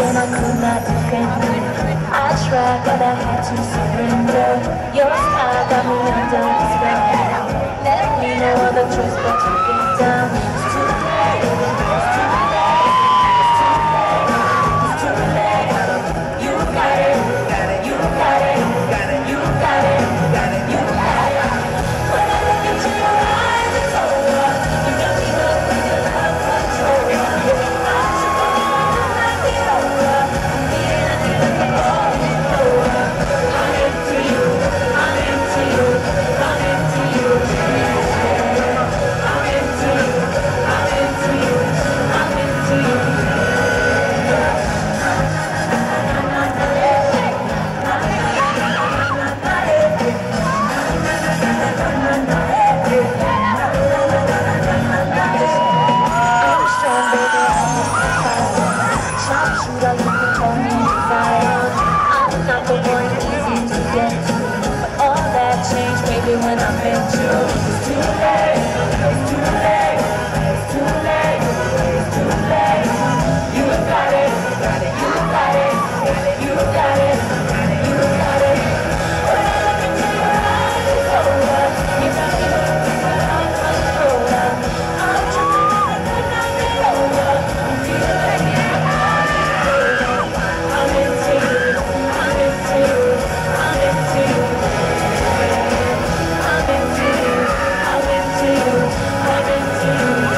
and I could not defend you. I tried, but I had to surrender. Your smile got me under the spell. Left me no other choice but to get down. It's too late, it's too late, it's too late, it's too late. You got it, you got it, you got it, you got it. When I look into your eyes, it's over. You got me hooked when you love control. I'm so not the over. I'm being all over. I'm into you, I'm into you, I'm into you. I'm into you, I'm into you, I'm into you. I'm strong, baby, I'm sharpshooter, you can call me fire. I'm not the one easy to get to, but all that changed, baby, when I met you. It's too late, it's too late, it's too late, it's too late. You got it, you got it, you got it, you got it, you got it. When I look into your eyes, it's over. You got me hooked in the love controller. I'm tripping and I could not get over. I'm feeling it, I'm into you, I'm into you, I'm into you. I'm into you, I'm into you, I'm into you.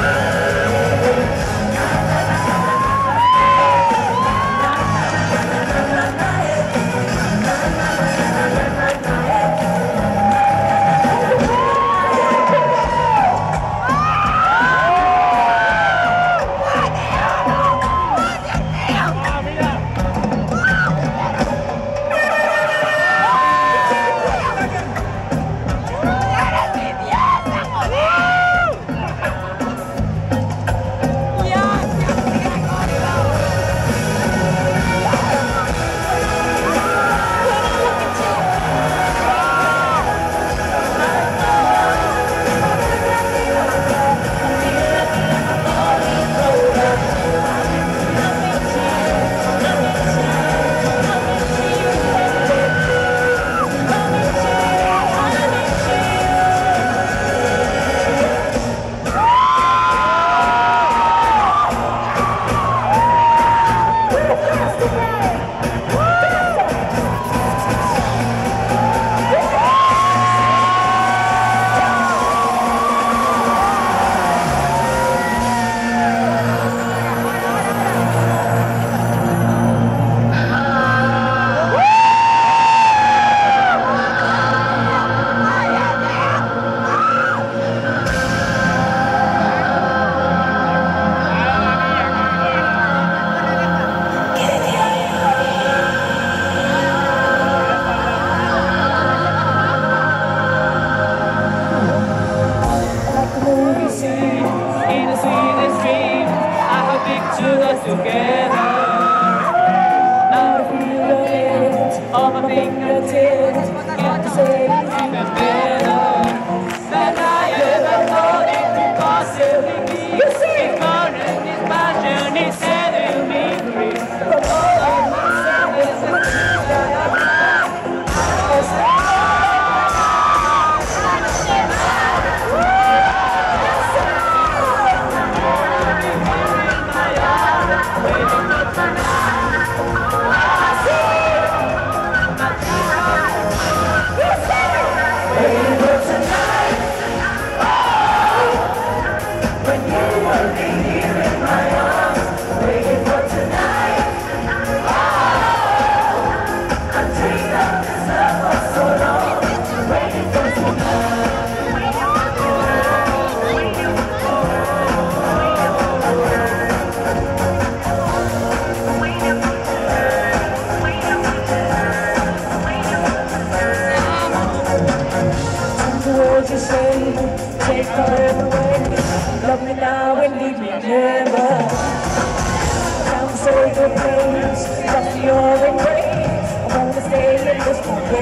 Take forever away. Love me now and leave me never. Down so your place, trust your embrace. I wanna stay in this moment.